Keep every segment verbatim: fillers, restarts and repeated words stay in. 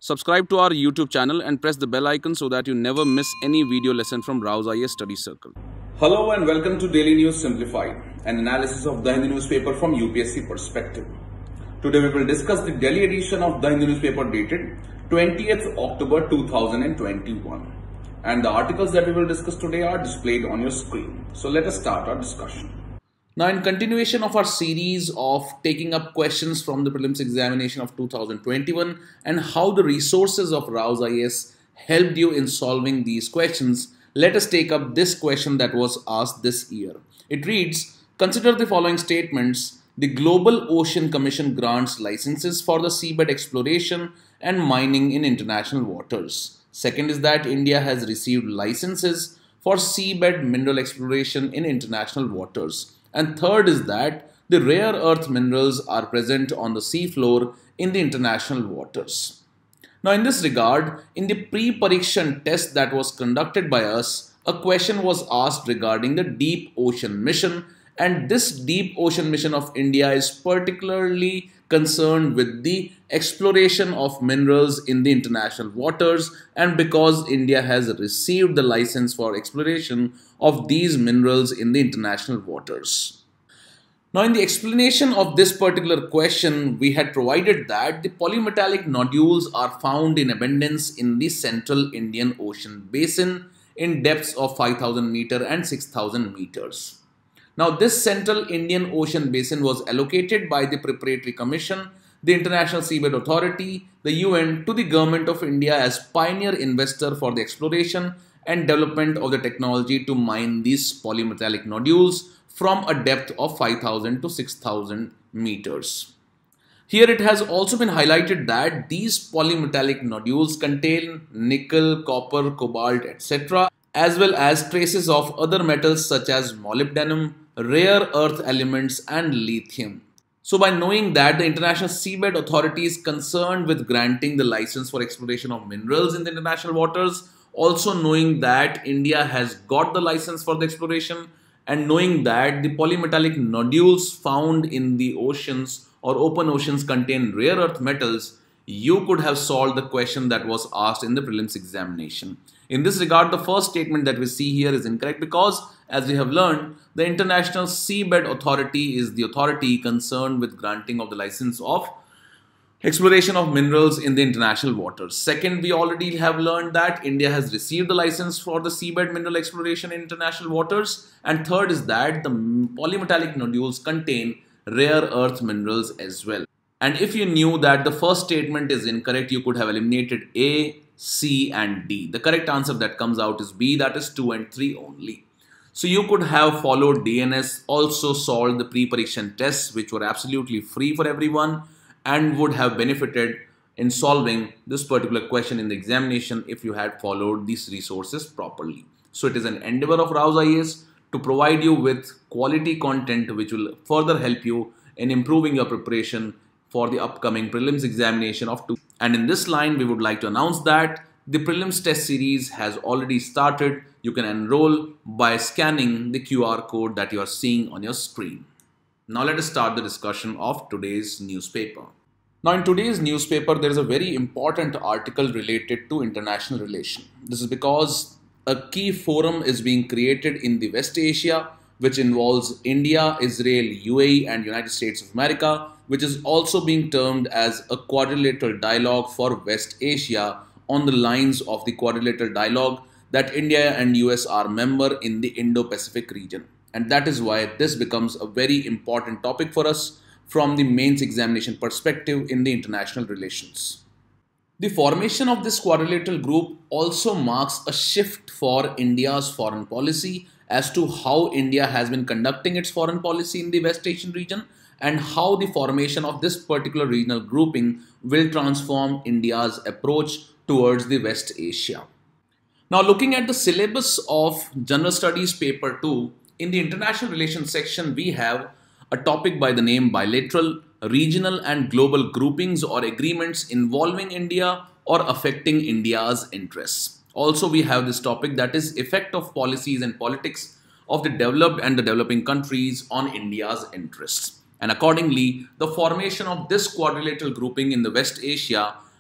Subscribe to our YouTube channel and press the bell icon so that you never miss any video lesson from Rao's I A S Study Circle. Hello and welcome to Daily News Simplified, an analysis of the Hindu newspaper from U P S C perspective. Today we will discuss the Delhi edition of the Hindu newspaper dated twentieth October two thousand twenty-one. And the articles that we will discuss today are displayed on your screen. So let us start our discussion. Now, in continuation of our series of taking up questions from the prelims examination of two thousand twenty-one and how the resources of Rao's I A S helped you in solving these questions, let us take up this question that was asked this year. It reads, consider the following statements. The Global Ocean Commission grants licenses for the seabed exploration and mining in international waters. Second is that India has received licenses for seabed mineral exploration in international waters. And third is that the rare earth minerals are present on the seafloor in the international waters. Now, in this regard, in the pre-parikshan test that was conducted by us, a question was asked regarding the Deep Ocean Mission, and this Deep Ocean Mission of India is particularly concerned with the exploration of minerals in the international waters, and because India has received the license for exploration of these minerals in the international waters. Now, in the explanation of this particular question, we had provided that the polymetallic nodules are found in abundance in the central Indian Ocean basin in depths of five thousand meters and six thousand meters. Now, this central Indian Ocean basin was allocated by the Preparatory Commission, the International Seabed Authority, the U N, to the Government of India as pioneer investor for the exploration and development of the technology to mine these polymetallic nodules from a depth of five thousand to six thousand meters. Here it has also been highlighted that these polymetallic nodules contain nickel, copper, cobalt, et cetera, as well as traces of other metals such as molybdenum, rare earth elements, and lithium. So by knowing that the International Seabed Authority is concerned with granting the license for exploration of minerals in the international waters, also knowing that India has got the license for the exploration, and knowing that the polymetallic nodules found in the oceans or open oceans contain rare earth metals, you could have solved the question that was asked in the prelims examination. In this regard, the first statement that we see here is incorrect because, as we have learned, the International Seabed Authority is the authority concerned with granting of the license of exploration of minerals in the international waters. Second, we already have learned that India has received the license for the seabed mineral exploration in international waters. And third is that the polymetallic nodules contain rare earth minerals as well. And if you knew that the first statement is incorrect, you could have eliminated A, C and D. The correct answer that comes out is B, that is two and three only. So you could have followed D N S, also solved the pre-parikshan tests which were absolutely free for everyone and would have benefited in solving this particular question in the examination if you had followed these resources properly. So it is an endeavor of Rao's I A S to provide you with quality content which will further help you in improving your preparation for the upcoming prelims examination of two. And in this line, we would like to announce that the prelims test series has already started. You can enroll by scanning the Q R code that you are seeing on your screen. Now let us start the discussion of today's newspaper. Now in today's newspaper, there is a very important article related to international relation. This is because a key forum is being created in the West Asia, which involves India, Israel, U A E and United States of America, which is also being termed as a quadrilateral dialogue for West Asia on the lines of the quadrilateral dialogue that India and U S are member in the Indo-Pacific region. And that is why this becomes a very important topic for us from the mains examination perspective in the international relations. The formation of this quadrilateral group also marks a shift for India's foreign policy as to how India has been conducting its foreign policy in the West Asian region and how the formation of this particular regional grouping will transform India's approach towards the West Asia. Now, looking at the syllabus of General Studies Paper two, in the International Relations section, we have a topic by the name Bilateral, Regional and Global Groupings or Agreements Involving India or Affecting India's Interests. Also, we have this topic that is Effect of Policies and Politics of the Developed and the Developing Countries on India's Interests. And accordingly, the formation of this quadrilateral grouping in the West Asia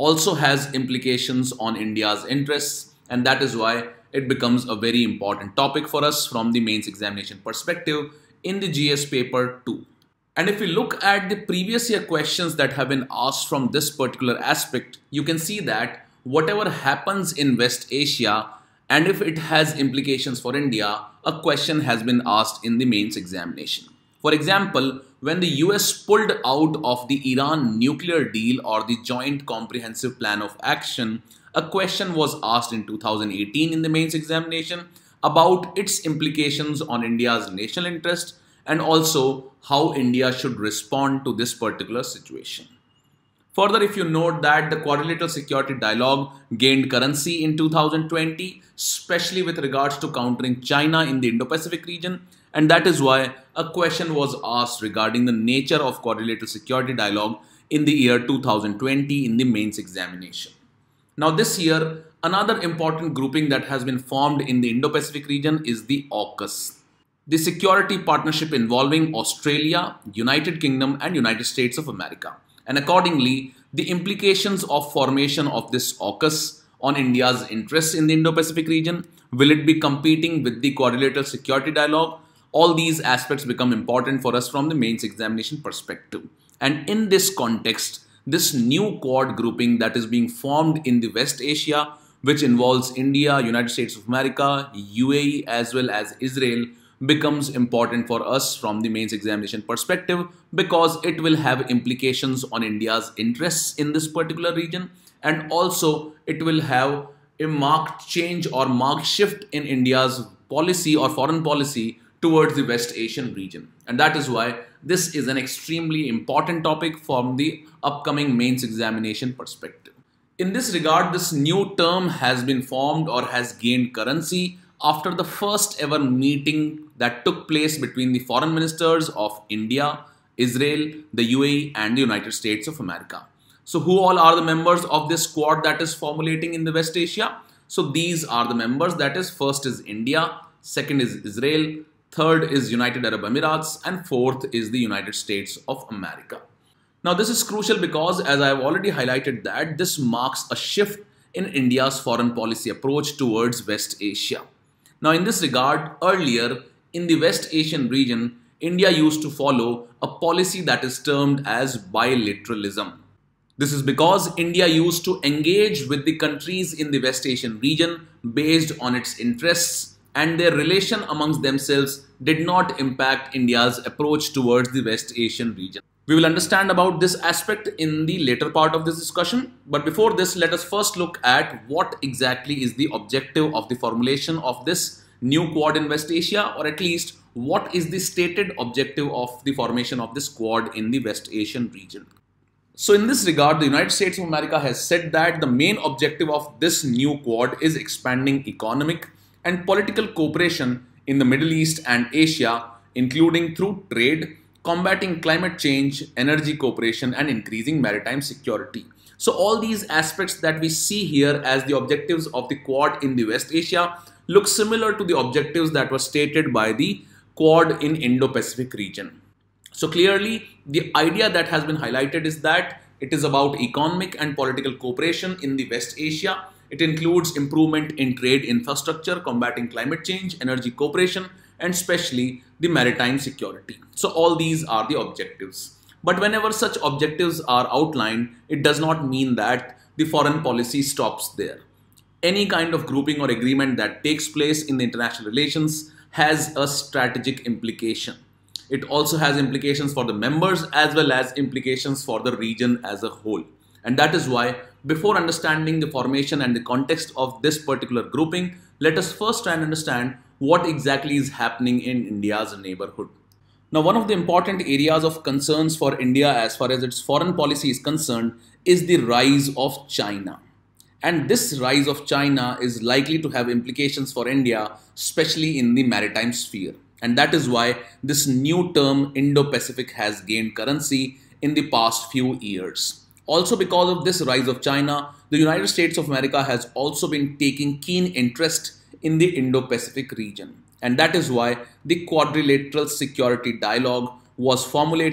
also has implications on India's interests, and that is why it becomes a very important topic for us from the mains examination perspective in the G S paper two. And if we look at the previous year questions that have been asked from this particular aspect, you can see that whatever happens in West Asia, and if it has implications for India, a question has been asked in the mains examination. For example, when the U S pulled out of the Iran nuclear deal or the Joint Comprehensive Plan of Action, a question was asked in two thousand eighteen in the mains examination about its implications on India's national interest and also how India should respond to this particular situation. Further, if you note that the quadrilateral security dialogue gained currency in two thousand twenty, especially with regards to countering China in the Indo-Pacific region, and that is why a question was asked regarding the nature of quadrilateral security dialogue in the year two thousand twenty in the mains examination. Now this year, another important grouping that has been formed in the Indo-Pacific region is the AUKUS, the security partnership involving Australia, United Kingdom and United States of America. And accordingly, the implications of formation of this AUKUS on India's interests in the Indo-Pacific region, will it be competing with the quadrilateral security dialogue? All these aspects become important for us from the mains examination perspective. And in this context, this new Quad grouping that is being formed in the West Asia, which involves India, United States of America, U A E as well as Israel, becomes important for us from the mains examination perspective because it will have implications on India's interests in this particular region, and also it will have a marked change or marked shift in India's policy or foreign policy towards the West Asian region. And that is why this is an extremely important topic from the upcoming mains examination perspective. In this regard, this new term has been formed or has gained currency after the first ever meeting that took place between the foreign ministers of India, Israel, the U A E and the United States of America. So who all are the members of this Quad that is formulating in the West Asia? So these are the members, that is, first is India, second is Israel, third is United Arab Emirates and fourth is the United States of America. Now this is crucial because, as I have already highlighted, that this marks a shift in India's foreign policy approach towards West Asia. Now in this regard, earlier in the West Asian region, India used to follow a policy that is termed as bilateralism. This is because India used to engage with the countries in the West Asian region based on its interests, and their relation amongst themselves did not impact India's approach towards the West Asian region. We will understand about this aspect in the later part of this discussion. But before this, let us first look at what exactly is the objective of the formulation of this new Quad in West Asia, or at least what is the stated objective of the formation of this Quad in the West Asian region. So in this regard, the United States of America has said that the main objective of this new Quad is expanding economic and political cooperation in the Middle East and Asia, including through trade, combating climate change, energy cooperation and increasing maritime security. So all these aspects that we see here as the objectives of the Quad in the West Asia look similar to the objectives that were stated by the Quad in Indo-Pacific region. So clearly the idea that has been highlighted is that it is about economic and political cooperation in the West Asia. It includes improvement in trade infrastructure, combating climate change, energy cooperation, and especially the maritime security. So all these are the objectives. But whenever such objectives are outlined, it does not mean that the foreign policy stops there. Any kind of grouping or agreement that takes place in the international relations has a strategic implication. It also has implications for the members as well as implications for the region as a whole. And that is why, before understanding the formation and the context of this particular grouping, let us first try and understand what exactly is happening in India's neighborhood. Now, one of the important areas of concerns for India as far as its foreign policy is concerned is the rise of China. And this rise of China is likely to have implications for India, especially in the maritime sphere. And that is why this new term Indo-Pacific has gained currency in the past few years. Also, because of this rise of China, the United States of America has also been taking keen interest in the Indo-Pacific region. And that is why the quadrilateral security dialogue was formulated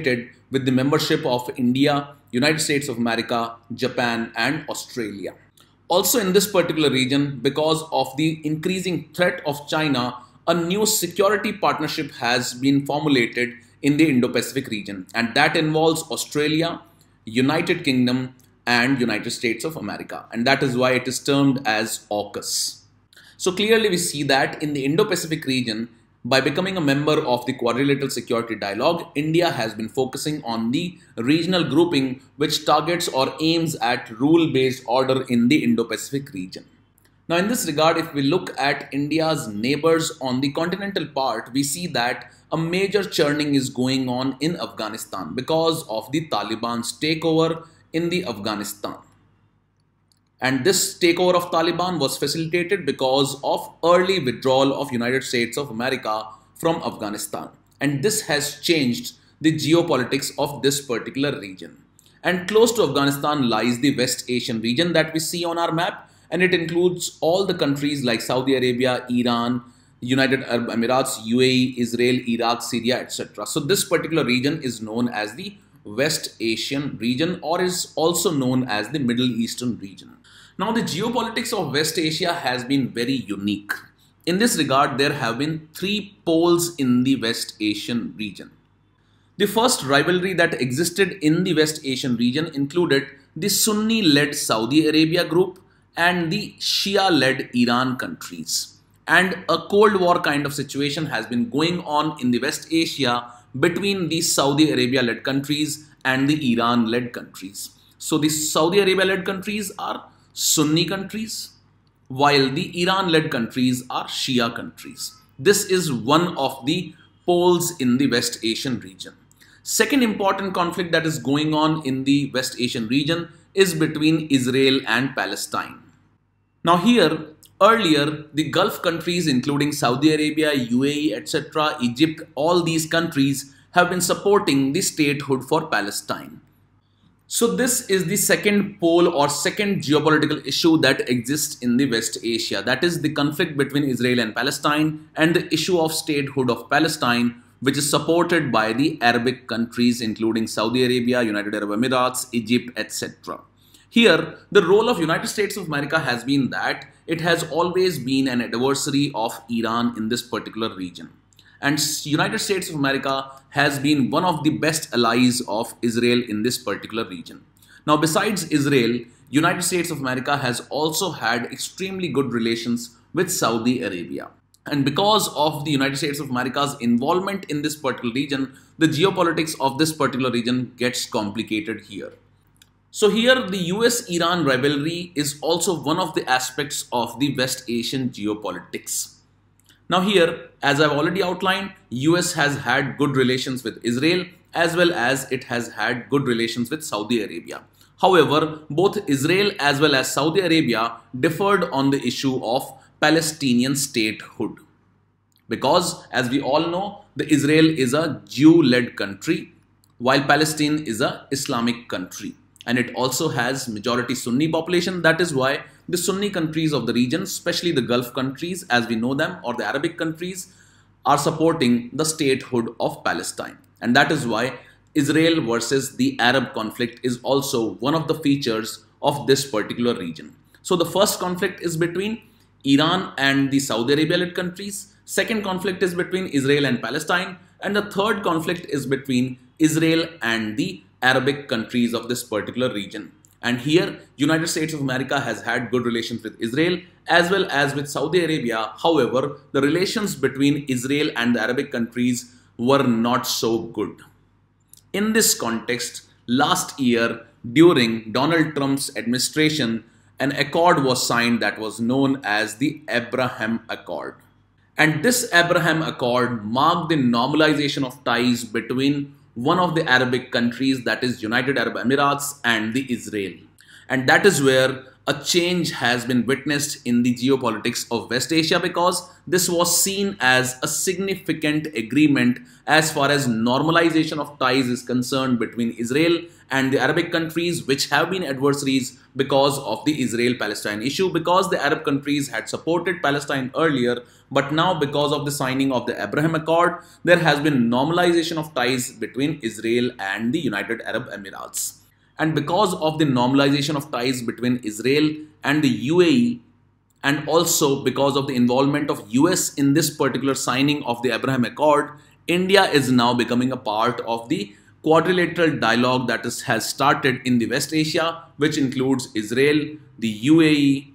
with the membership of India, United States of America, Japan, and Australia. Also in this particular region, because of the increasing threat of China, a new security partnership has been formulated in the Indo-Pacific region, and that involves Australia, United Kingdom, and United States of America, and that is why it is termed as AUKUS. So clearly we see that in the Indo-Pacific region, by becoming a member of the Quadrilateral Security Dialogue, India has been focusing on the regional grouping which targets or aims at rule-based order in the Indo-Pacific region. Now in this regard, if we look at India's neighbors on the continental part, we see that a major churning is going on in Afghanistan because of the Taliban's takeover in the Afghanistan. And this takeover of Taliban was facilitated because of early withdrawal of United States of America from Afghanistan. And this has changed the geopolitics of this particular region. And close to Afghanistan lies the West Asian region that we see on our map. And it includes all the countries like Saudi Arabia, Iran, United Arab Emirates, U A E, Israel, Iraq, Syria, et cetera. So this particular region is known as the West Asian region, or is also known as the Middle Eastern region. Now the geopolitics of West Asia has been very unique. In this regard, there have been three poles in the West Asian region. The first rivalry that existed in the West Asian region included the Sunni-led Saudi Arabia group and the Shia-led Iran countries. And a Cold War kind of situation has been going on in the West Asia between the Saudi Arabia-led countries and the Iran-led countries. So the Saudi Arabia-led countries are Sunni countries, while the Iran-led countries are Shia countries. This is one of the poles in the West Asian region. Second important conflict that is going on in the West Asian region is between Israel and Palestine. Now here, earlier, the Gulf countries including Saudi Arabia, U A E, et cetera, Egypt, all these countries have been supporting the statehood for Palestine. So this is the second pole or second geopolitical issue that exists in the West Asia. That is the conflict between Israel and Palestine and the issue of statehood of Palestine, which is supported by the Arabic countries including Saudi Arabia, United Arab Emirates, Egypt, et cetera. Here, the role of United States of America has been that it has always been an adversary of Iran in this particular region. And United States of America has been one of the best allies of Israel in this particular region. Now, besides Israel, United States of America has also had extremely good relations with Saudi Arabia. And because of the United States of America's involvement in this particular region, the geopolitics of this particular region gets complicated here. So here, the U S Iran rivalry is also one of the aspects of the West Asian geopolitics. Now here, as I've already outlined, U S has had good relations with Israel as well as it has had good relations with Saudi Arabia. However, both Israel as well as Saudi Arabia differed on the issue of Palestinian statehood. Because as we all know, the Israel is a Jew-led country while Palestine is an Islamic country. And it also has majority Sunni population. That is why the Sunni countries of the region, especially the Gulf countries as we know them, or the Arabic countries, are supporting the statehood of Palestine. And that is why Israel versus the Arab conflict is also one of the features of this particular region. So the first conflict is between Iran and the Saudi Arabia-led countries. Second conflict is between Israel and Palestine. And the third conflict is between Israel and the Arabic countries of this particular region. And here, United States of America has had good relations with Israel as well as with Saudi Arabia. However, the relations between Israel and the Arabic countries were not so good. In this context, last year, during Donald Trump's administration, an accord was signed that was known as the Abraham Accord. And this Abraham Accord marked the normalization of ties between one of the Arabic countries, that is United Arab Emirates, and the Israel. And that is where a change has been witnessed in the geopolitics of West Asia, because this was seen as a significant agreement as far as normalization of ties is concerned between Israel and the Arabic countries, which have been adversaries because of the Israel-Palestine issue, because the Arab countries had supported Palestine earlier, but now because of the signing of the Abraham Accord, there has been normalization of ties between Israel and the United Arab Emirates. And because of the normalization of ties between Israel and the U A E, and also because of the involvement of U S in this particular signing of the Abraham Accord, India is now becoming a part of the quadrilateral dialogue that is, has started in the West Asia, which includes Israel, the U A E,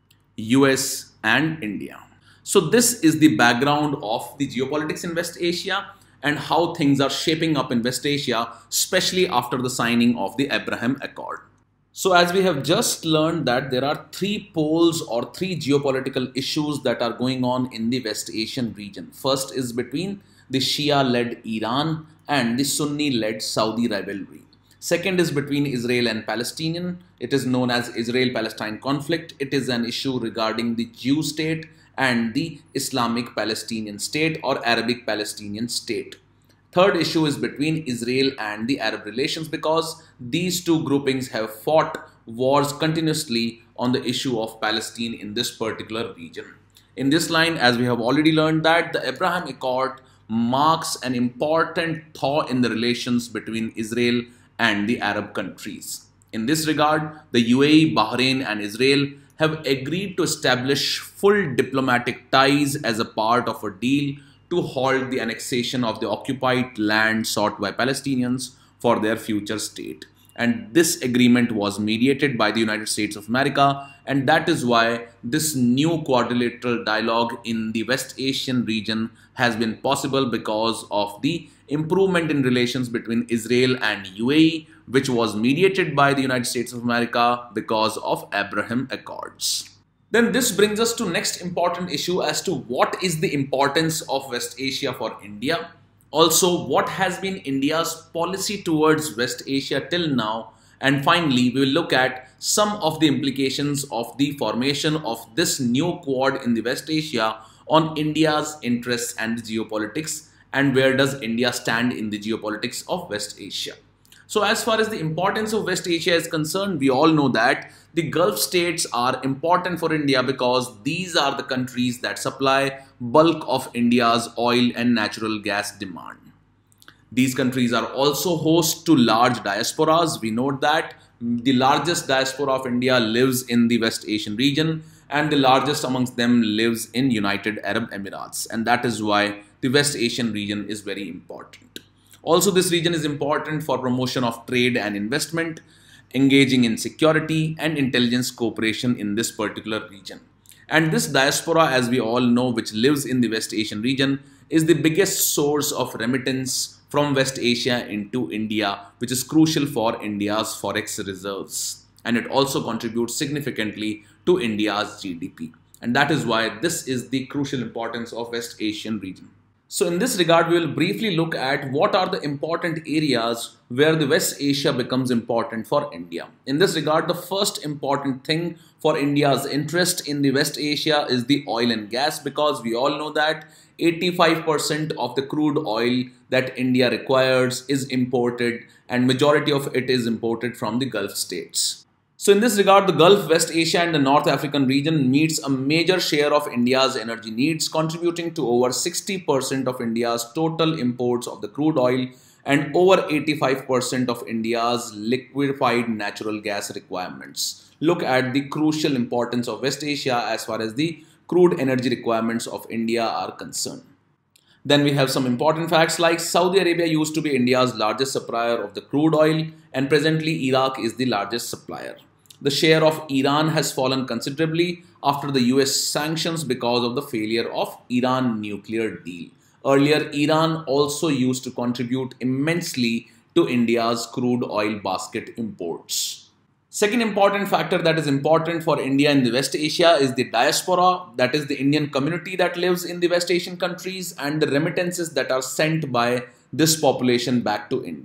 U S and India. So this is the background of the geopolitics in West Asia and how things are shaping up in West Asia, especially after the signing of the Abraham Accord. So as we have just learned that there are three poles or three geopolitical issues that are going on in the West Asian region. First is between the Shia-led Iran and the Sunni-led Saudi rivalry. Second is between Israel and Palestinian. It is known as Israel-Palestine conflict. It is an issue regarding the Jew state and the Islamic Palestinian state or Arabic Palestinian state. Third issue is between Israel and the Arab relations, because these two groupings have fought wars continuously on the issue of Palestine in this particular region. In this line, as we have already learned, that the Abraham Accord marks an important thaw in the relations between Israel and the Arab countries. In this regard, the U A E, Bahrain and Israel have agreed to establish full diplomatic ties as a part of a deal to halt the annexation of the occupied land sought by Palestinians for their future state. And this agreement was mediated by the United States of America, and that is why this new quadrilateral dialogue in the West Asian region has been possible, because of the improvement in relations between Israel and U A E, which was mediated by the United States of America because of Abraham Accords. Then this brings us to next important issue as to what is the importance of West Asia for India. Also, what has been India's policy towards West Asia till now. And finally, we will look at some of the implications of the formation of this new quad in the West Asia on India's interests and geopolitics, and where does India stand in the geopolitics of West Asia. So as far as the importance of West Asia is concerned, we all know that the Gulf states are important for India because these are the countries that supply bulk of India's oil and natural gas demand. These countries are also host to large diasporas. We note that the largest diaspora of India lives in the West Asian region, and the largest amongst them lives in United Arab Emirates, and that is why the West Asian region is very important. Also, this region is important for promotion of trade and investment, engaging in security and intelligence cooperation in this particular region. And this diaspora, as we all know, which lives in the West Asian region, is the biggest source of remittance from West Asia into India, which is crucial for India's forex reserves. And it also contributes significantly to India's G D P. And that is why this is the crucial importance of West Asian region. So in this regard, we will briefly look at what are the important areas where the West Asia becomes important for India. In this regard, the first important thing for India's interest in the West Asia is the oil and gas, because we all know that eighty-five percent of the crude oil that India requires is imported, and majority of it is imported from the Gulf states. So in this regard, the Gulf, West Asia and the North African region meets a major share of India's energy needs, contributing to over sixty percent of India's total imports of the crude oil and over eighty-five percent of India's liquefied natural gas requirements. Look at the crucial importance of West Asia as far as the crude energy requirements of India are concerned. Then we have some important facts like Saudi Arabia used to be India's largest supplier of the crude oil, and presently Iraq is the largest supplier. The share of Iran has fallen considerably after the U S sanctions because of the failure of Iran nuclear deal. Earlier, Iran also used to contribute immensely to India's crude oil basket imports. Second important factor that is important for India in the West Asia is the diaspora, that is the Indian community that lives in the West Asian countries, and the remittances that are sent by this population back to India.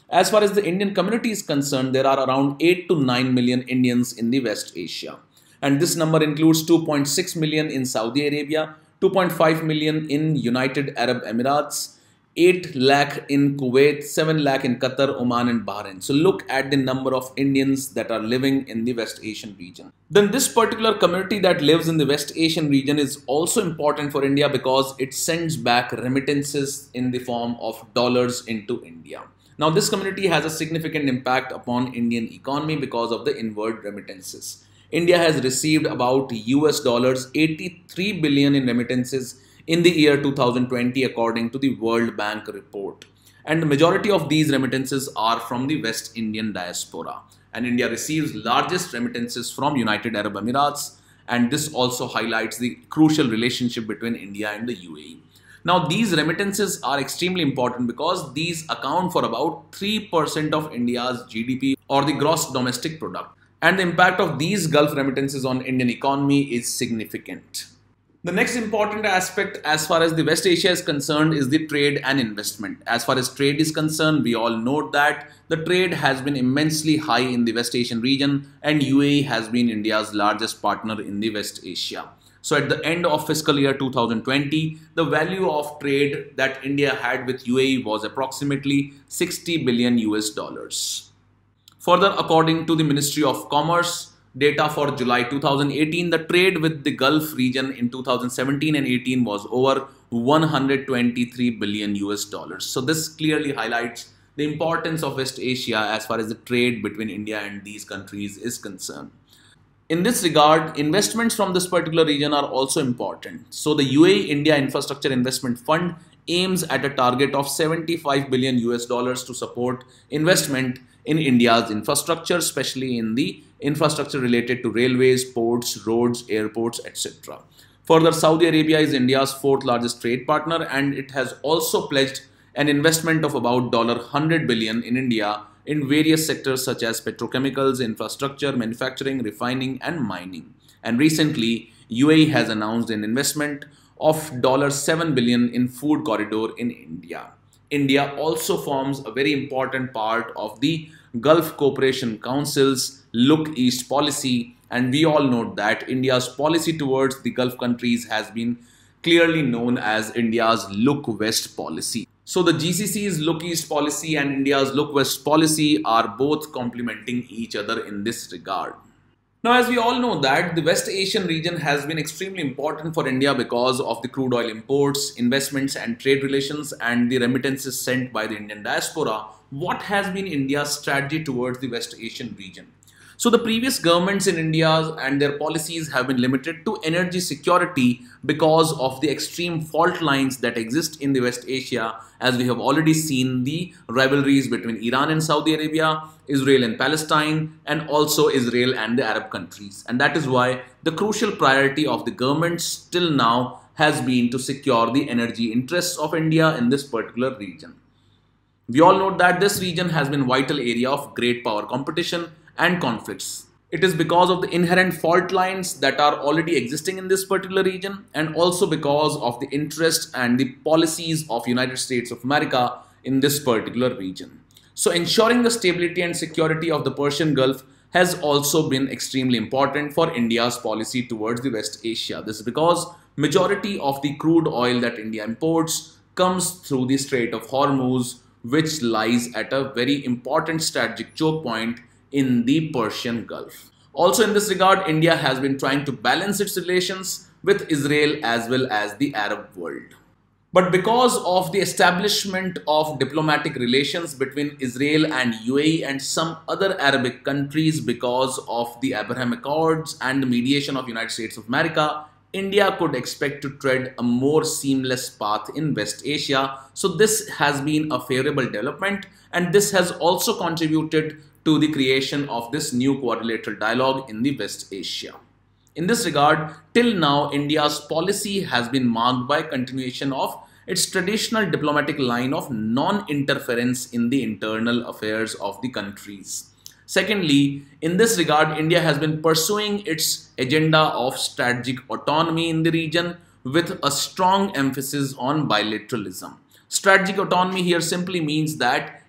As far as the Indian community is concerned, there are around eight to nine million Indians in the West Asia. And this number includes two point six million in Saudi Arabia, two point five million in United Arab Emirates, eight lakh in Kuwait, seven lakh in Qatar, Oman and Bahrain. So look at the number of Indians that are living in the West Asian region. Then this particular community that lives in the West Asian region is also important for India because it sends back remittances in the form of dollars into India. Now this community has a significant impact upon Indian economy because of the inward remittances. India has received about U S dollars eighty-three billion in remittances in the year two thousand twenty according to the World Bank report. And the majority of these remittances are from the West Indian diaspora. And India receives largest remittances from United Arab Emirates, and this also highlights the crucial relationship between India and the U A E. Now these remittances are extremely important because these account for about three percent of India's G D P or the gross domestic product. And the impact of these Gulf remittances on Indian economy is significant. The next important aspect as far as the West Asia is concerned is the trade and investment. As far as trade is concerned, we all note that the trade has been immensely high in the West Asian region and U A E has been India's largest partner in the West Asia. So at the end of fiscal year two thousand twenty, the value of trade that India had with U A E was approximately sixty billion U S dollars. Further, according to the Ministry of Commerce, data for July two thousand eighteen, the trade with the Gulf region in two thousand seventeen and eighteen was over one hundred twenty-three billion U S dollars. So this clearly highlights the importance of West Asia as far as the trade between India and these countries is concerned. In this regard, investments from this particular region are also important. So the U A E India Infrastructure Investment Fund aims at a target of seventy-five billion U S dollars to support investment in India's infrastructure, especially in the infrastructure related to railways, ports, roads, airports, et cetera. Further, Saudi Arabia is India's fourth largest trade partner and it has also pledged an investment of about one hundred billion dollars in India in various sectors such as petrochemicals, infrastructure, manufacturing, refining and mining. And recently, U A E has announced an investment of seven billion dollars in food corridor in India. India also forms a very important part of the Gulf Cooperation Council's Look East policy, and we all note that India's policy towards the Gulf countries has been clearly known as India's Look West policy. So the G C C's Look East policy and India's Look West policy are both complementing each other in this regard. Now, as we all know that the West Asian region has been extremely important for India because of the crude oil imports, investments and trade relations and the remittances sent by the Indian diaspora. What has been India's strategy towards the West Asian region? So the previous governments in India and their policies have been limited to energy security because of the extreme fault lines that exist in the West Asia, as we have already seen the rivalries between Iran and Saudi Arabia, Israel and Palestine, and also Israel and the Arab countries. And that is why the crucial priority of the governments till now has been to secure the energy interests of India in this particular region. We all know that this region has been a vital area of great power competition and conflicts. It is because of the inherent fault lines that are already existing in this particular region and also because of the interest and the policies of United States of America in this particular region. So ensuring the stability and security of the Persian Gulf has also been extremely important for India's policy towards the West Asia. This is because majority of the crude oil that India imports comes through the Strait of Hormuz, which lies at a very important strategic choke point in the Persian Gulf. Also in this regard, India has been trying to balance its relations with Israel as well as the Arab world. But because of the establishment of diplomatic relations between Israel and U A E and some other Arabic countries because of the Abraham Accords and the mediation of United States of America, India could expect to tread a more seamless path in West Asia. So this has been a favorable development, and this has also contributed to the creation of this new quadrilateral dialogue in the West Asia. In this regard, till now, India's policy has been marked by continuation of its traditional diplomatic line of non-interference in the internal affairs of the countries. Secondly, in this regard, India has been pursuing its agenda of strategic autonomy in the region with a strong emphasis on bilateralism. Strategic autonomy here simply means that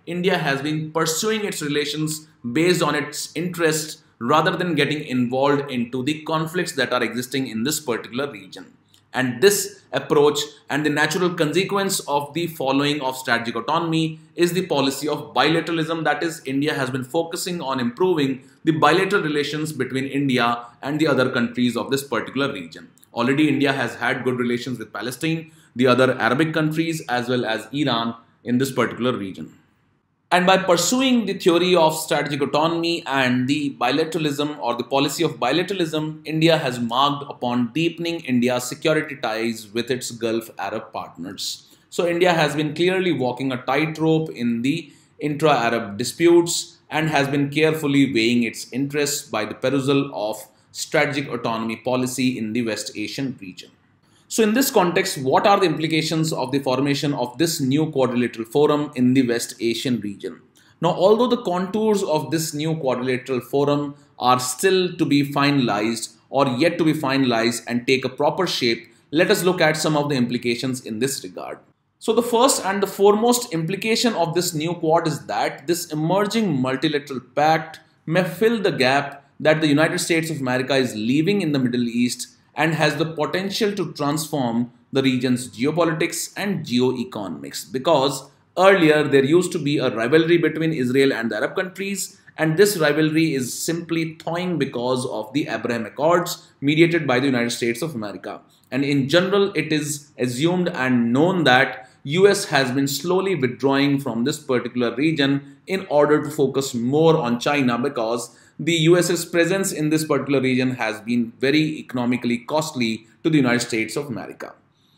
India has been pursuing its relations based on its interests rather than getting involved into the conflicts that are existing in this particular region. And this approach and the natural consequence of the following of strategic autonomy is the policy of bilateralism. That is, India has been focusing on improving the bilateral relations between India and the other countries of this particular region. Already India has had good relations with Palestine, the other Arabic countries, as well as Iran in this particular region. And by pursuing the theory of strategic autonomy and the bilateralism or the policy of bilateralism, India has marked upon deepening India's security ties with its Gulf Arab partners. So India has been clearly walking a tightrope in the intra-Arab disputes and has been carefully weighing its interests by the perusal of strategic autonomy policy in the West Asian region. So in this context, what are the implications of the formation of this new quadrilateral forum in the West Asian region? Now, although the contours of this new quadrilateral forum are still to be finalized or yet to be finalized and take a proper shape, let us look at some of the implications in this regard. So the first and the foremost implication of this new quad is that this emerging multilateral pact may fill the gap that the United States of America is leaving in the Middle East and has the potential to transform the region's geopolitics and geoeconomics, because earlier there used to be a rivalry between Israel and the Arab countries, and this rivalry is simply thawing because of the Abraham Accords mediated by the United States of America. And in general, it is assumed and known that U S has been slowly withdrawing from this particular region in order to focus more on China, because the US's presence in this particular region has been very economically costly to the United States of America.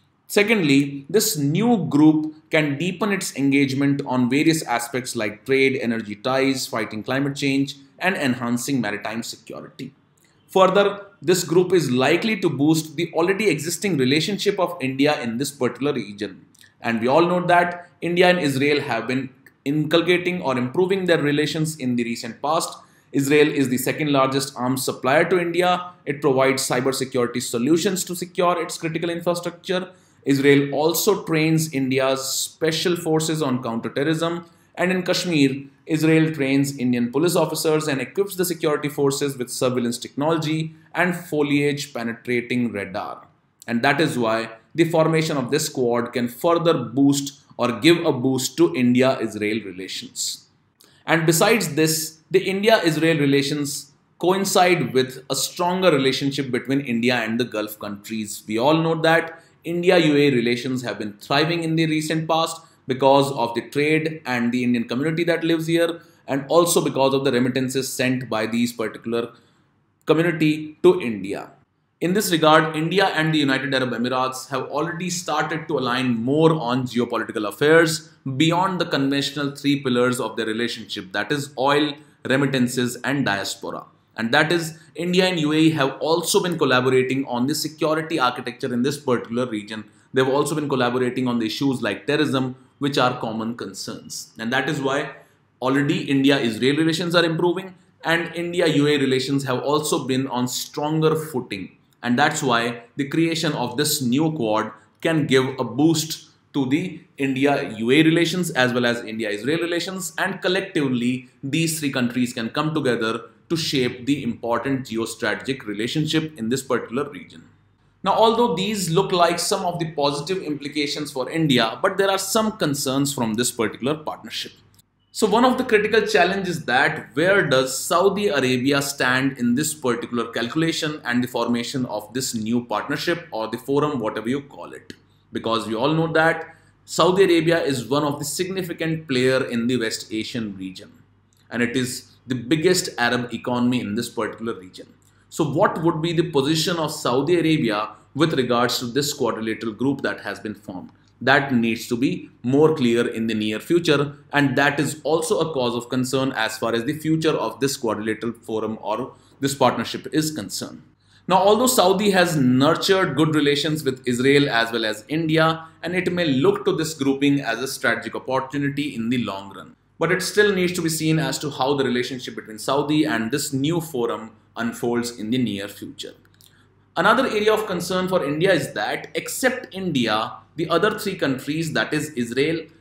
Secondly, this new group can deepen its engagement on various aspects like trade, energy ties, fighting climate change, and enhancing maritime security. Further, this group is likely to boost the already existing relationship of India in this particular region. And we all know that India and Israel have been inculcating or improving their relations in the recent past. Israel is the second largest arms supplier to India. It provides cybersecurity solutions to secure its critical infrastructure. Israel also trains India's special forces on counterterrorism. And in Kashmir, Israel trains Indian police officers and equips the security forces with surveillance technology and foliage penetrating radar. And that is why the formation of this quad can further boost or give a boost to India-Israel relations. And besides this, the India-Israel relations coincide with a stronger relationship between India and the Gulf countries. We all know that India-U A E relations have been thriving in the recent past because of the trade and the Indian community that lives here, and also because of the remittances sent by these particular community to India. In this regard, India and the United Arab Emirates have already started to align more on geopolitical affairs beyond the conventional three pillars of their relationship, that is oil, remittances and diaspora. And that is, India and U A E have also been collaborating on the security architecture in this particular region. They've also been collaborating on the issues like terrorism, which are common concerns. And that is why already India-Israel relations are improving, and India-U A E relations have also been on stronger footing. And that's why the creation of this new quad can give a boost to the India-U A E relations as well as India-Israel relations, and collectively these three countries can come together to shape the important geostrategic relationship in this particular region. Now, although these look like some of the positive implications for India, but there are some concerns from this particular partnership. So one of the critical challenges is that where does Saudi Arabia stand in this particular calculation and the formation of this new partnership or the forum, whatever you call it? Because we all know that Saudi Arabia is one of the significant player in the West Asian region, and it is the biggest Arab economy in this particular region. So what would be the position of Saudi Arabia with regards to this quadrilateral group that has been formed? That needs to be more clear in the near future, and that is also a cause of concern as far as the future of this quadrilateral forum or this partnership is concerned. Now, although Saudi has nurtured good relations with Israel as well as India, and it may look to this grouping as a strategic opportunity in the long run, but it still needs to be seen as to how the relationship between Saudi and this new forum unfolds in the near future. Another area of concern for India is that except India, the other three countries, that is Israel,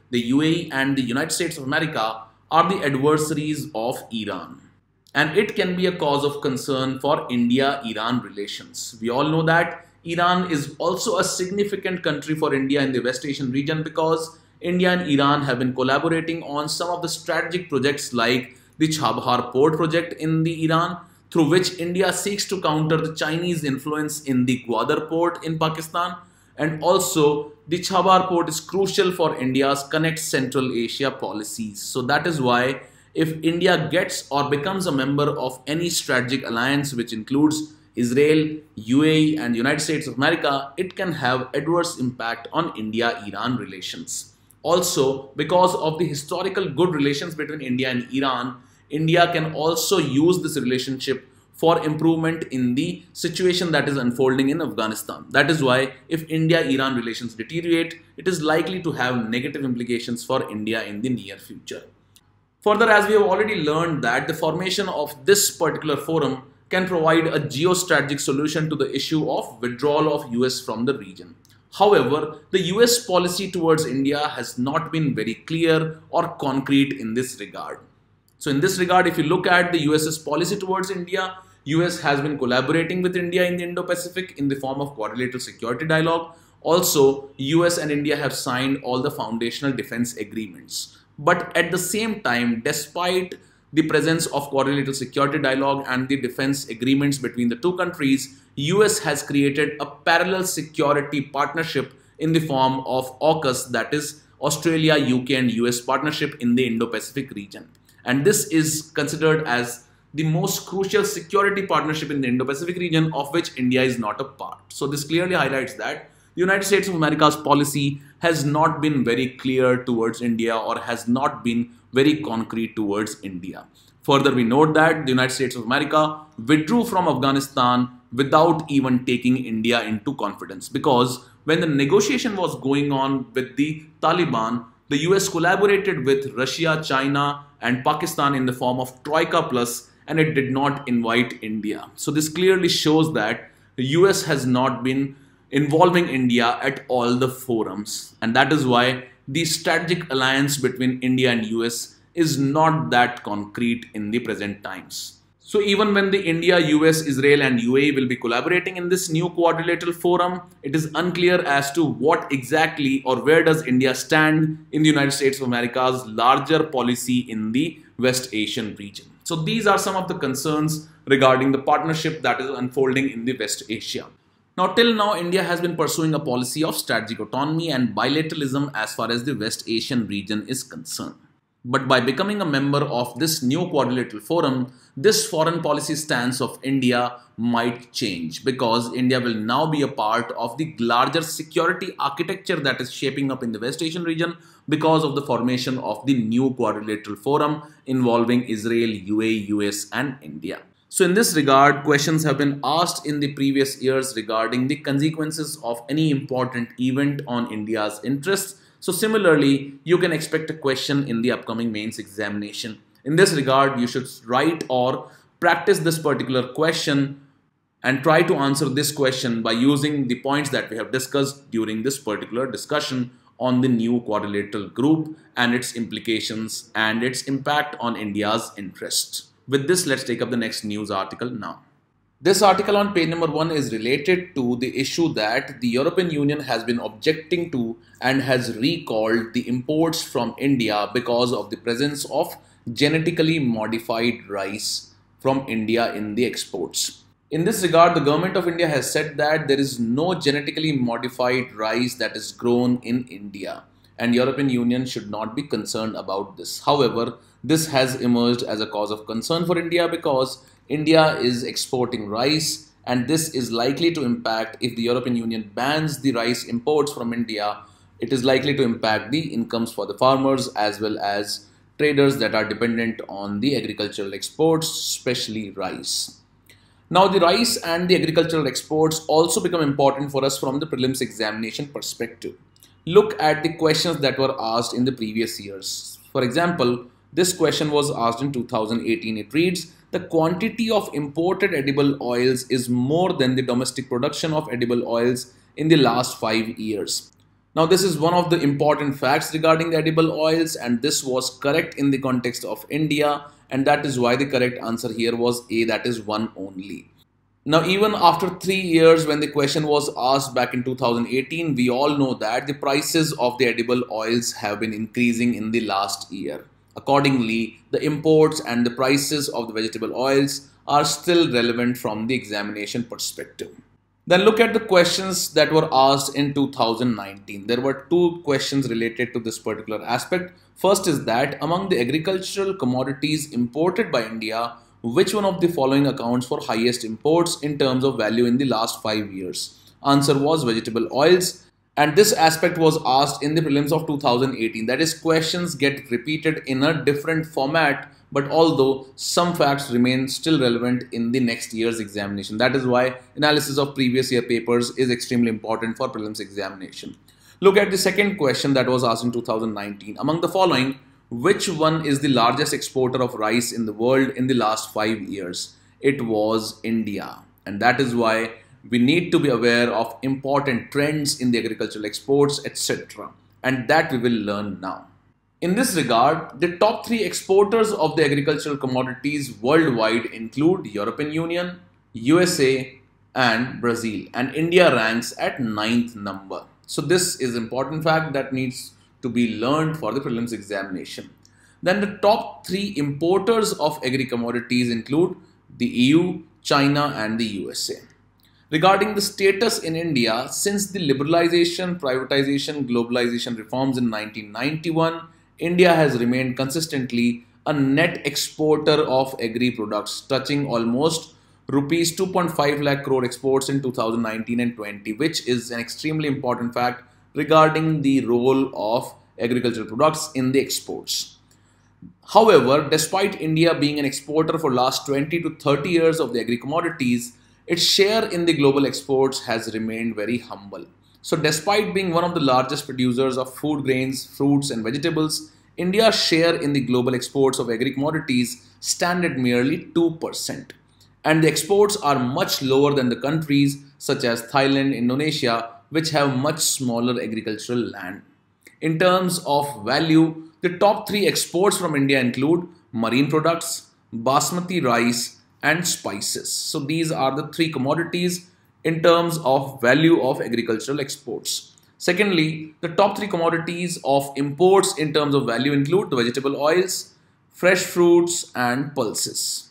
the U A E and the United States of America are the adversaries of Iran. And it can be a cause of concern for India-Iran relations. We all know that Iran is also a significant country for India in the West Asian region because India and Iran have been collaborating on some of the strategic projects like the Chabahar port project in the Iran, through which India seeks to counter the Chinese influence in the Gwadar port in Pakistan. And also, the Chabahar port is crucial for India's Connect Central Asia policies. So that is why if India gets or becomes a member of any strategic alliance which includes Israel, U A E and United States of America, it can have adverse impact on India-Iran relations. Also, because of the historical good relations between India and Iran, India can also use this relationship for improvement in the situation that is unfolding in Afghanistan. That is why if India-Iran relations deteriorate, it is likely to have negative implications for India in the near future. Further, as we have already learned that the formation of this particular forum can provide a geostrategic solution to the issue of withdrawal of U S from the region. However, the U S policy towards India has not been very clear or concrete in this regard. So in this regard, if you look at the US's policy towards India, U S has been collaborating with India in the Indo-Pacific in the form of quadrilateral security dialogue. Also, U S and India have signed all the foundational defense agreements. But at the same time, despite the presence of quadrilateral security dialogue and the defense agreements between the two countries, U S has created a parallel security partnership in the form of AUKUS, that is Australia, U K and U S partnership in the Indo-Pacific region. And this is considered as the most crucial security partnership in the Indo-Pacific region, of which India is not a part. So this clearly highlights that the United States of America's policy has not been very clear towards India or has not been very concrete towards India. Further, we note that the United States of America withdrew from Afghanistan without even taking India into confidence, because when the negotiation was going on with the Taliban, the U S collaborated with Russia, China and Pakistan in the form of Troika Plus, and it did not invite India. So this clearly shows that the U S has not been involving India at all the forums, and that is why the strategic alliance between India and U S is not that concrete in the present times. So even when the India, U S, Israel and U A E will be collaborating in this new quadrilateral forum, it is unclear as to what exactly or where does India stand in the United States of America's larger policy in the West Asian region. So these are some of the concerns regarding the partnership that is unfolding in the West Asia. Now, till now, India has been pursuing a policy of strategic autonomy and bilateralism as far as the West Asian region is concerned. But by becoming a member of this new quadrilateral forum, this foreign policy stance of India might change, because India will now be a part of the larger security architecture that is shaping up in the West Asian region because of the formation of the new quadrilateral forum involving Israel, U A E, U S and India. So in this regard, questions have been asked in the previous years regarding the consequences of any important event on India's interests. So similarly, you can expect a question in the upcoming mains examination. In this regard, you should write or practice this particular question and try to answer this question by using the points that we have discussed during this particular discussion on the new quadrilateral group and its implications and its impact on India's interests. With this, let's take up the next news article now. This article on page number one is related to the issue that the European Union has been objecting to and has recalled the imports from India because of the presence of genetically modified rice from India in the exports. In this regard, the government of India has said that there is no genetically modified rice that is grown in India, and European Union should not be concerned about this. However, this has emerged as a cause of concern for India because India is exporting rice, and this is likely to impact, if the European Union bans the rice imports from India, it is likely to impact the incomes for the farmers as well as traders that are dependent on the agricultural exports, especially rice. Now, the rice and the agricultural exports also become important for us from the prelims examination perspective. Look at the questions that were asked in the previous years. For example, this question was asked in two thousand eighteen. It reads, the quantity of imported edible oils is more than the domestic production of edible oils in the last five years. Now, this is one of the important facts regarding the edible oils, and this was correct in the context of India, and that is why the correct answer here was A, that is one only. Now, even after three years when the question was asked back in two thousand eighteen, we all know that the prices of the edible oils have been increasing in the last year. Accordingly, the imports and the prices of the vegetable oils are still relevant from the examination perspective. Then look at the questions that were asked in two thousand nineteen. There were two questions related to this particular aspect. First is that among the agricultural commodities imported by India, which one of the following accounts for highest imports in terms of value in the last five years? Answer was vegetable oils. And this aspect was asked in the prelims of two thousand eighteen. That is, questions get repeated in a different format, but although some facts remain still relevant in the next year's examination. That is why analysis of previous year papers is extremely important for prelims examination. Look at the second question that was asked in two thousand nineteen. Among the following, which one is the largest exporter of rice in the world in the last five years? It was India. And that is why we need to be aware of important trends in the agricultural exports, et cetera. And that we will learn now. In this regard, the top three exporters of the agricultural commodities worldwide include European Union, U S A, and Brazil. And India ranks at ninth number. So this is important fact that needs to be learned for the prelims examination. Then the top three importers of agri commodities include the E U, China, and the U S A. Regarding the status in India, since the liberalization, privatization, globalization reforms in nineteen ninety-one, India has remained consistently a net exporter of agri products, touching almost rupees two point five lakh crore exports in two thousand nineteen and twenty, which is an extremely important fact regarding the role of agricultural products in the exports. However, despite India being an exporter for last twenty to thirty years of the agri commodities, its share in the global exports has remained very humble. So despite being one of the largest producers of food grains, fruits and vegetables, India's share in the global exports of agri commodities stand at merely two percent. And the exports are much lower than the countries such as Thailand, Indonesia, which have much smaller agricultural land. In terms of value, the top three exports from India include marine products, basmati rice, and spices. So these are the three commodities in terms of value of agricultural exports. Secondly, the top three commodities of imports in terms of value include the vegetable oils, fresh fruits, and pulses.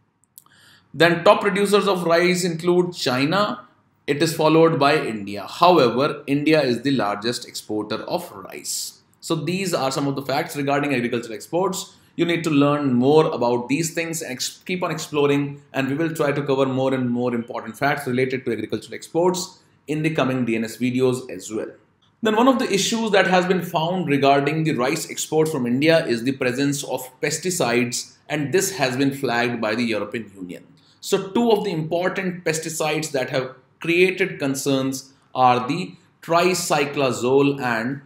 Then top producers of rice include China. It is followed by India. However, India is the largest exporter of rice. So these are some of the facts regarding agricultural exports. You need to learn more about these things and keep on exploring, and we will try to cover more and more important facts related to agricultural exports in the coming D N S videos as well. Then one of the issues that has been found regarding the rice exports from India is the presence of pesticides, and this has been flagged by the European Union. So two of the important pesticides that have created concerns are the tricyclazole and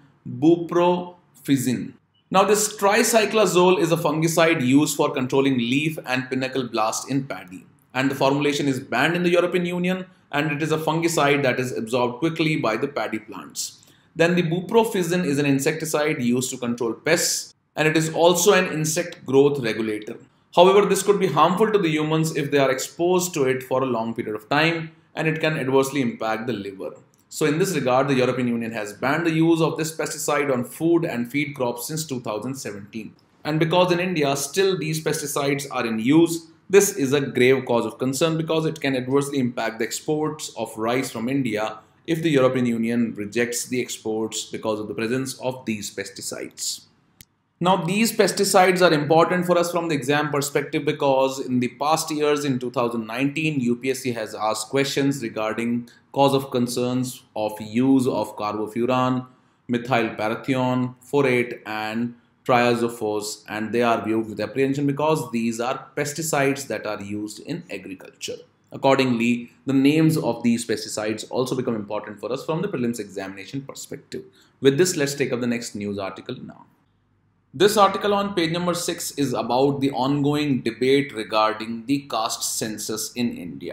buprofizin. Now, this tricyclazole is a fungicide used for controlling leaf and pinnacle blast in paddy, and the formulation is banned in the European Union, and it is a fungicide that is absorbed quickly by the paddy plants. Then the buprofizin is an insecticide used to control pests, and it is also an insect growth regulator. However, this could be harmful to the humans if they are exposed to it for a long period of time, and it can adversely impact the liver. So in this regard, the European Union has banned the use of this pesticide on food and feed crops since two thousand seventeen. And because in India still these pesticides are in use, this is a grave cause of concern because it can adversely impact the exports of rice from India if the European Union rejects the exports because of the presence of these pesticides. Now, these pesticides are important for us from the exam perspective because in the past years, in two thousand nineteen, U P S C has asked questions regarding cause of concerns of use of carbofuran, methylparathion, phorate, and triazophos, and they are viewed with apprehension because these are pesticides that are used in agriculture. Accordingly, the names of these pesticides also become important for us from the prelims examination perspective. With this, let's take up the next news article now. This article on page number six is about the ongoing debate regarding the caste census in India.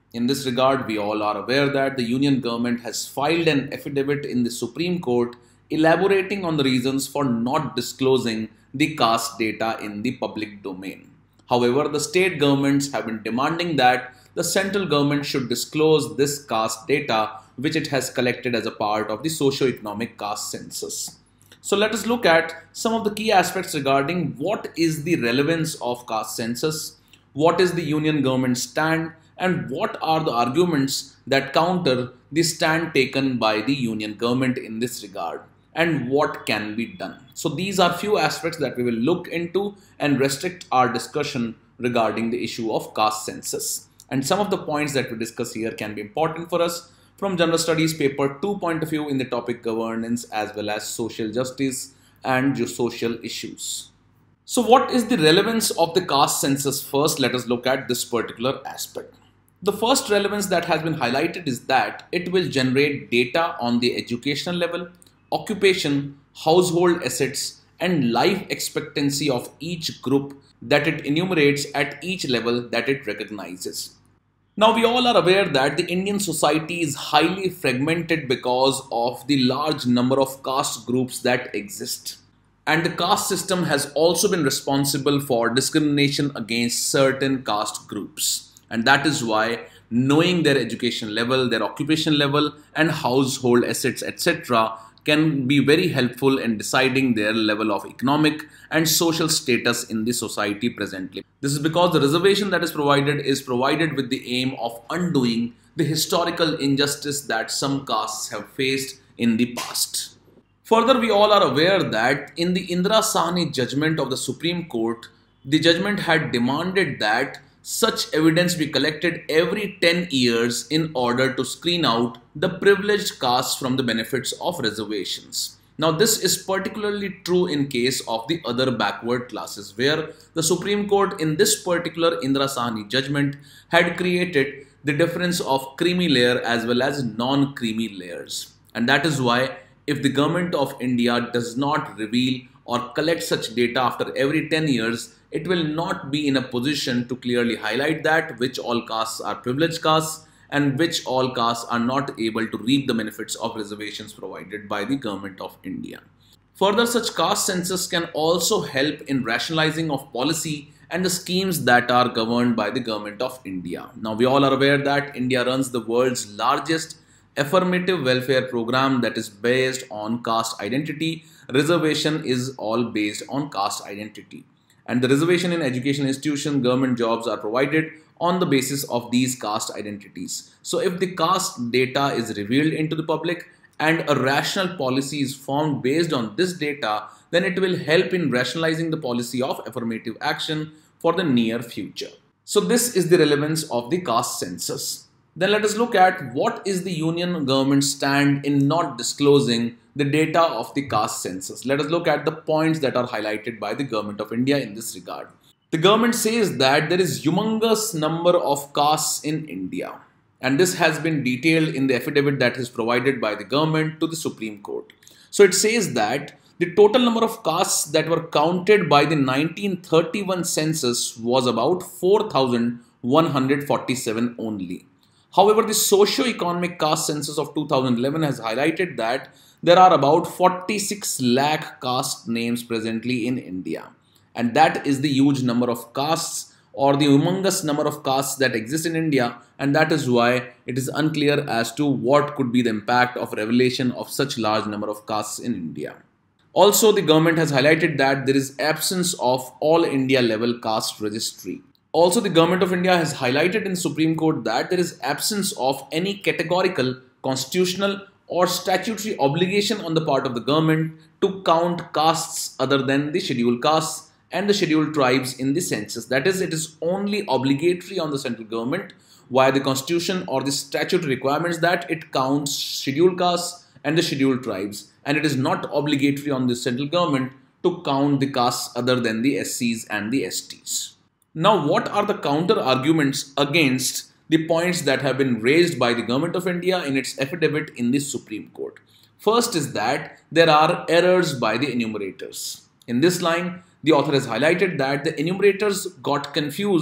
In this regard, we all are aware that the Union government has filed an affidavit in the Supreme Court elaborating on the reasons for not disclosing the caste data in the public domain. However, the state governments have been demanding that the central government should disclose this caste data which it has collected as a part of the socio-economic caste census. So let us look at some of the key aspects regarding what is the relevance of caste census, what is the Union government's stand, and what are the arguments that counter the stand taken by the Union government in this regard, and what can be done. So these are few aspects that we will look into and restrict our discussion regarding the issue of caste census. And some of the points that we discuss here can be important for us from General Studies paper two point of view in the topic governance as well as social justice and social issues. So what is the relevance of the caste census? First, let us look at this particular aspect. The first relevance that has been highlighted is that it will generate data on the educational level, occupation, household assets, and life expectancy of each group that it enumerates at each level that it recognizes. Now, we all are aware that the Indian society is highly fragmented because of the large number of caste groups that exist. And the caste system has also been responsible for discrimination against certain caste groups. And that is why knowing their education level, their occupation level, and household assets, et cetera can be very helpful in deciding their level of economic and social status in the society presently. This is because the reservation that is provided is provided with the aim of undoing the historical injustice that some castes have faced in the past. Further, we all are aware that in the Indira Sahni judgment of the Supreme Court, the judgment had demanded that such evidence be collected every ten years in order to screen out the privileged castes from the benefits of reservations. Now, this is particularly true in case of the other backward classes, where the Supreme Court in this particular Indira Sahni judgment had created the difference of creamy layer as well as non-creamy layers. And that is why if the government of India does not reveal or collect such data after every ten years, it will not be in a position to clearly highlight that which all castes are privileged castes and which all castes are not able to reap the benefits of reservations provided by the government of India. Further, such caste census can also help in rationalizing of policy and the schemes that are governed by the government of India. Now, we all are aware that India runs the world's largest affirmative welfare program that is based on caste identity. Reservation is all based on caste identity. And the reservation in education institutions, government jobs are provided on the basis of these caste identities. So if the caste data is revealed into the public and a rational policy is formed based on this data, then it will help in rationalizing the policy of affirmative action for the near future. So this is the relevance of the caste census. Then let us look at what is the Union government's stand in not disclosing the data of the caste census. Let us look at the points that are highlighted by the government of India in this regard. The government says that there is humongous number of castes in India, and this has been detailed in the affidavit that is provided by the government to the Supreme Court. So it says that the total number of castes that were counted by the nineteen thirty-one census was about four thousand one hundred forty-seven only. However, the socio-economic caste census of two thousand eleven has highlighted that there are about forty-six lakh caste names presently in India. And that is the huge number of castes or the humongous number of castes that exist in India. And that is why it is unclear as to what could be the impact of revelation of such large number of castes in India. Also, the government has highlighted that there is absence of all India level caste registry. Also, the government of India has highlighted in Supreme Court that there is absence of any categorical, constitutional or statutory obligation on the part of the government to count castes other than the scheduled castes and the scheduled tribes in the census. That is, it is only obligatory on the central government via the constitution or the statutory requirements that it counts scheduled castes and the scheduled tribes, and it is not obligatory on the central government to count the castes other than the S Cs and the S Ts. Now, what are the counter arguments against the points that have been raised by the government of India in its affidavit in the Supreme Court? First is that there are errors by the enumerators. In this line, the author has highlighted that the enumerators got confused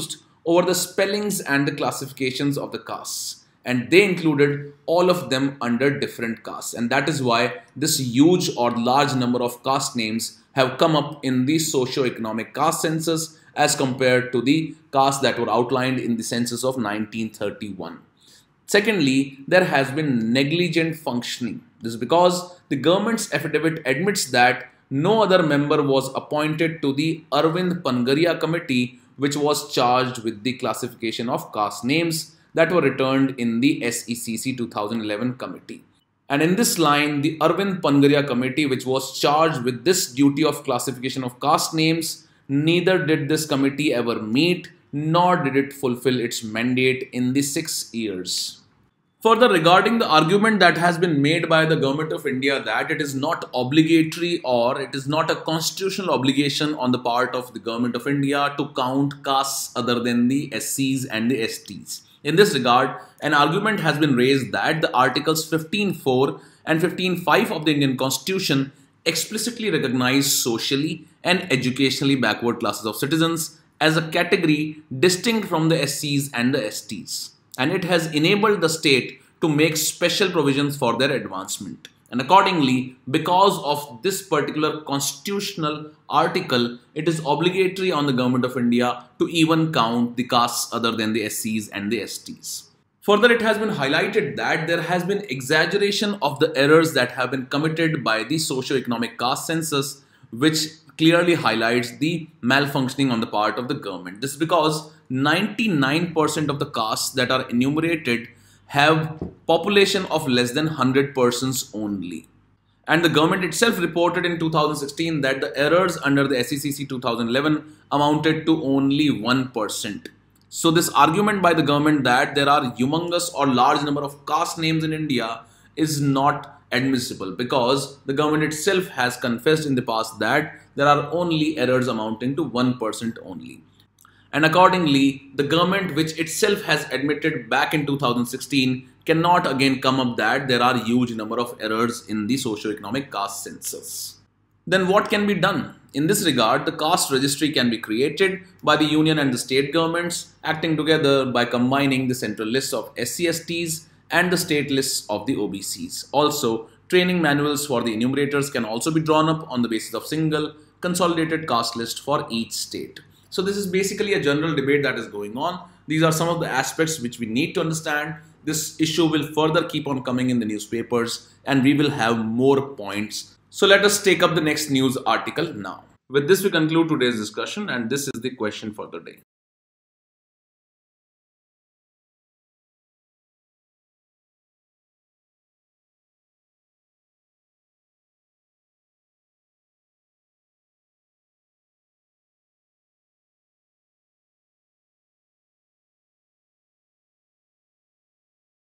over the spellings and the classifications of the castes. And they included all of them under different castes. And that is why this huge or large number of caste names have come up in the socio-economic caste census as compared to the castes that were outlined in the census of nineteen thirty-one. Secondly, there has been negligent functioning. This is because the government's affidavit admits that no other member was appointed to the Arvind Pangaria committee, which was charged with the classification of caste names that were returned in the S E C C two thousand eleven committee. And in this line, the Arvind Pangaria committee, which was charged with this duty of classification of caste names, neither did this committee ever meet, nor did it fulfill its mandate in the six years. Further, regarding the argument that has been made by the Government of India that it is not obligatory or it is not a constitutional obligation on the part of the Government of India to count castes other than the S Cs and the S Ts. In this regard, an argument has been raised that the Articles fifteen point four and fifteen point five of the Indian Constitution explicitly recognize socially and educationally backward classes of citizens as a category distinct from the S Cs and the S Ts. And it has enabled the state to make special provisions for their advancement. And accordingly, because of this particular constitutional article, it is obligatory on the Government of India to even count the castes other than the S Cs and the S Ts. Further, it has been highlighted that there has been exaggeration of the errors that have been committed by the socio-economic caste census, which clearly highlights the malfunctioning on the part of the government. This is because ninety-nine percent of the castes that are enumerated have population of less than one hundred persons only. And the government itself reported in two thousand sixteen that the errors under the S E C C two thousand eleven amounted to only one percent. So this argument by the government that there are humongous or large number of caste names in India is not admissible, because the government itself has confessed in the past that there are only errors amounting to one percent only. And accordingly, the government, which itself has admitted back in two thousand sixteen, cannot again come up that there are huge number of errors in the socio-economic caste census. Then what can be done? In this regard, the caste registry can be created by the union and the state governments acting together by combining the central lists of S C S Ts and the state lists of the O B Cs. Also, training manuals for the enumerators can also be drawn up on the basis of single consolidated caste list for each state. So this is basically a general debate that is going on. These are some of the aspects which we need to understand. This issue will further keep on coming in the newspapers and we will have more points. So let us take up the next news article now. With this, we conclude today's discussion, and this is the question for the day.